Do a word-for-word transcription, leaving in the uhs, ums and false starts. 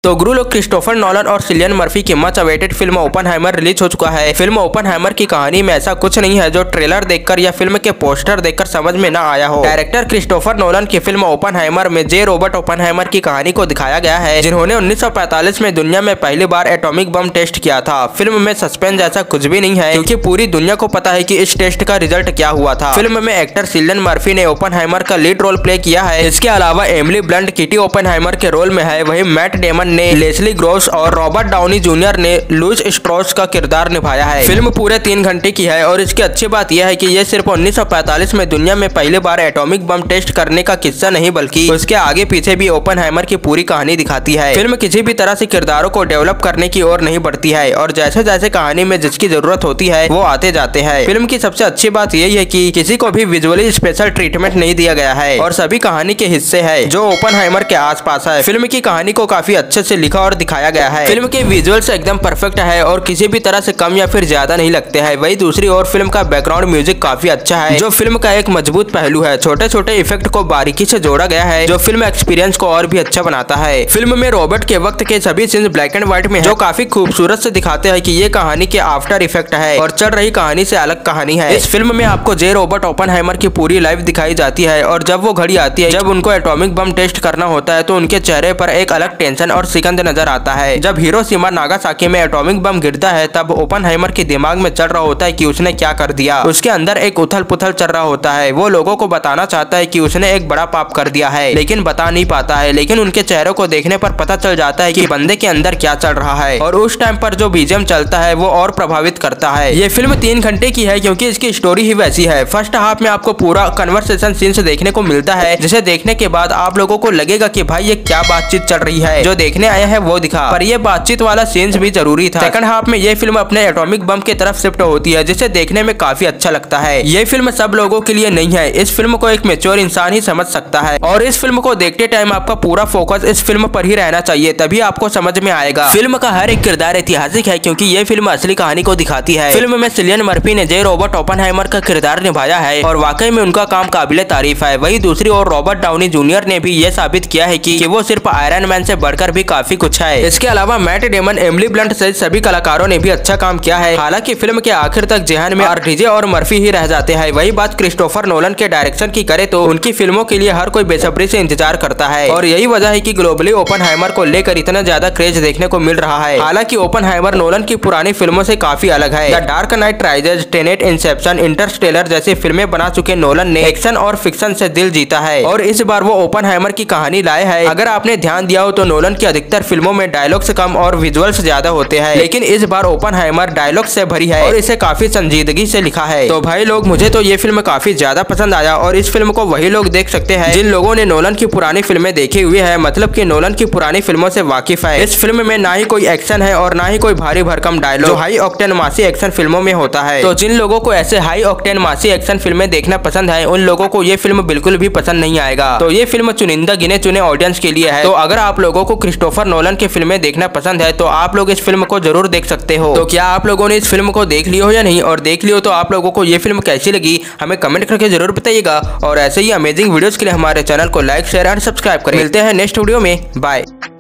तो गुरु लोग क्रिस्टोफर नोलन और सिलियन मर्फी की much awaited film Oppenheimer release हो चुका है। फिल्म ओपनहाइमर की कहानी में ऐसा कुछ नहीं है जो ट्रेलर देखकर या फिल्म के पोस्टर देखकर समझ में ना आया हो। डायरेक्टर क्रिस्टोफर नोलन की फिल्म ओपनहाइमर में जे रॉबर्ट ओपनहाइमर की कहानी को दिखाया गया है, जिन्होंने उन्नीस सौ पैंतालीस में दुनिया में पहली बार एटॉमिक बम टेस्ट किया था। फिल्म में सस्पेंस जैसा कुछ भी नहीं है, क्योंकि पूरी दुनिया को पता है कि इस टेस्ट का रिजल्ट क्या हुआ था। फिल्म में एक्टर सिलियन मर्फी ने ओपनहाइमर का लीड रोल प्ले किया है। इसके अलावा एमिली ब्लंट किटी ओपनहाइमर के रोल में है, वही मैट डेमन ने लेस्ली ग्रोस और रॉबर्ट डाउनी जूनियर ने लुइस स्ट्रॉस का किरदार निभाया है। फिल्म पूरे तीन घंटे की है और इसकी अच्छी बात यह है कि यह सिर्फ उन्नीस सौ पैंतालीस में दुनिया में पहली बार एटॉमिक बम टेस्ट करने का किस्सा नहीं, बल्कि उसके आगे पीछे भी ओपनहाइमर की पूरी कहानी दिखाती है। फिल्म किसी भी तरह से किरदारों को डेवलप करने की ओर नहीं बढ़ती है और जैसे जैसे कहानी में जिसकी जरूरत होती है वो आते जाते हैं। फिल्म की सबसे अच्छी बात यही है कि किसी को भी विजुअली स्पेशल ट्रीटमेंट नहीं दिया गया है और सभी कहानी के हिस्से है जो ओपनहाइमर के आसपास है। फिल्म की कहानी को काफी अच्छे से लिखा और दिखाया गया है। फिल्म के विजुअल्स एकदम परफेक्ट है और किसी भी तरह से कम या फिर ज्यादा नहीं लगते हैं। वही दूसरी ओर फिल्म का बैकग्राउंड म्यूजिक काफी अच्छा है, जो फिल्म का एक मजबूत पहलू है। छोटे छोटे इफेक्ट को बारीकी से जोड़ा गया है, जो फिल्म एक्सपीरियंस को और भी अच्छा बनाता है। फिल्म में रॉबर्ट के वक्त के सभी सीन्स ब्लैक एंड व्हाइट में है, जो काफी खूबसूरत से दिखाते हैं कि ये कहानी के आफ्टर इफेक्ट है और चल रही कहानी से अलग कहानी है। इस फिल्म में आपको जे रॉबर्ट ओपनहाइमर की पूरी लाइफ दिखाई जाती है और जब वो घड़ी आती है जब उनको एटॉमिक बम टेस्ट करना होता है तो उनके चेहरे पर एक अलग टेंशन और सिकंद नजर आता है। जब हिरोशिमा नागासाकी में एटॉमिक बम गिरता है तब ओपनहाइमर के दिमाग में चल रहा होता है कि उसने क्या कर दिया। उसके अंदर एक उथल पुथल चल रहा होता है। वो लोगों को बताना चाहता है कि उसने एक बड़ा पाप कर दिया है, लेकिन बता नहीं पाता है। लेकिन उनके चेहरों को देखने पर पता चल जाता है कि बंदे के अंदर क्या चल रहा है और उस टाइम पर जो बीजीएम चलता है वो और प्रभावित करता है। ये फिल्म तीन घंटे की है क्योंकि इसकी स्टोरी ही वैसी है। फर्स्ट हाफ में आपको पूरा कन्वर्सेशन सीन्स देखने को मिलता है, जिसे देखने के बाद आप लोगों को लगेगा कि भाई ये क्या बातचीत चल रही है। जो देखने आए हैं वो दिखा, पर ये बातचीत वाला सीन्स भी जरूरी था। सेकंड हाफ में ये फिल्म अपने एटॉमिक बम की तरफ शिफ्ट होती है, जिसे देखने में काफी अच्छा लगता है। ये फिल्म सब लोगों के लिए नहीं है, इस फिल्म को एक मैच्योर इंसान ही समझ सकता है और इस फिल्म को देखते टाइम आपका पूरा फोकस इस फिल्म पर ही रहना चाहिए, तभी आपको समझ में आएगा। फिल्म का हर एक किरदार ऐतिहासिक है क्योंकि ये फिल्म असली कहानी को दिखाती है। फिल्म में सिलियन मर्फी ने जे रॉबर्ट ओपनहाइमर का किरदार निभाया है और वाकई में उनका काम काबिले तारीफ है। वही दूसरी ओर रॉबर्ट डाउनी जूनियर ने भी ये साबित किया है कि, कि वो सिर्फ आयरन मैन से बढ़कर भी काफी कुछ है। इसके अलावा मैट डेमन, एमिली ब्लंट सहित सभी कलाकारों ने भी अच्छा काम किया है। हालांकि फिल्म के आखिर तक जेहन में आरडीजे और मर्फी ही रह जाते हैं। वही बात क्रिस्टोफर नोलन के डायरेक्शन की करे तो उनकी फिल्मों के लिए हर कोई बेसब्री से इंतजार करता है और यही वजह है कि ग्लोबली ओपनहाइमर को लेकर इतना ज्यादा क्रेज देखने को मिल रहा है। हालांकि ओपनहाइमर नोलन की पुरानी फिल्मों से काफी अलग है। The Dark Knight Rises, Tenet, Inception, Interstellar जैसी फिल्में बना चुके नोलन ने एक्शन और फिक्शन से दिल जीता है और इस बार वो ओपनहाइमर की कहानी लाए हैं। अगर आपने ध्यान दिया हो तो नोलन की अधिकतर फिल्मों में डायलॉग्स कम और विजुअल्स ज्यादा होते हैं, लेकिन इस बार ओपनहाइमर डायलॉग से भरी है और इसे काफी संजीदगी से लिखा है। तो भाई लोग, मुझे तो ये फिल्म काफी ज्यादा पसंद आया और इस फिल्म को वही लोग देख सकते हैं जिन लोगों ने नोलन की पुरानी फिल्में देखी हुई है, मतलब कि नोलन की पुरानी फिल्मों से वाकिफ है। इस फिल्म में ना ही कोई एक्शन है और ना ही कोई भारी भरकम डायलॉग जो हाई ऑक्टेन मासी एक्शन फिल्मों में होता है। तो जिन लोगों को ऐसे हाई ऑक्टेन मासी एक्शन फिल्में देखना पसंद है उन लोगों को ये फिल्म बिल्कुल भी पसंद नहीं आएगा। तो ये फिल्म चुनिंदा गिने चुने ऑडियंस के लिए है। तो अगर आप लोगों को क्रिस्टोफर नोलन की फिल्में देखना पसंद है तो आप लोग इस फिल्म को जरूर देख सकते हो। तो क्या आप लोगों ने इस फिल्म को देख लिया हो या नहीं, और देख लियो तो आप लोगों को ये फिल्म कैसी लगी हमें कमेंट करके जरूर बताइएगा और ऐसे ही अमेजिंग वीडियोस के लिए हमारे चैनल को लाइक, शेयर और सब्सक्राइब करें। मिलते हैं नेक्स्ट वीडियो में, बाय।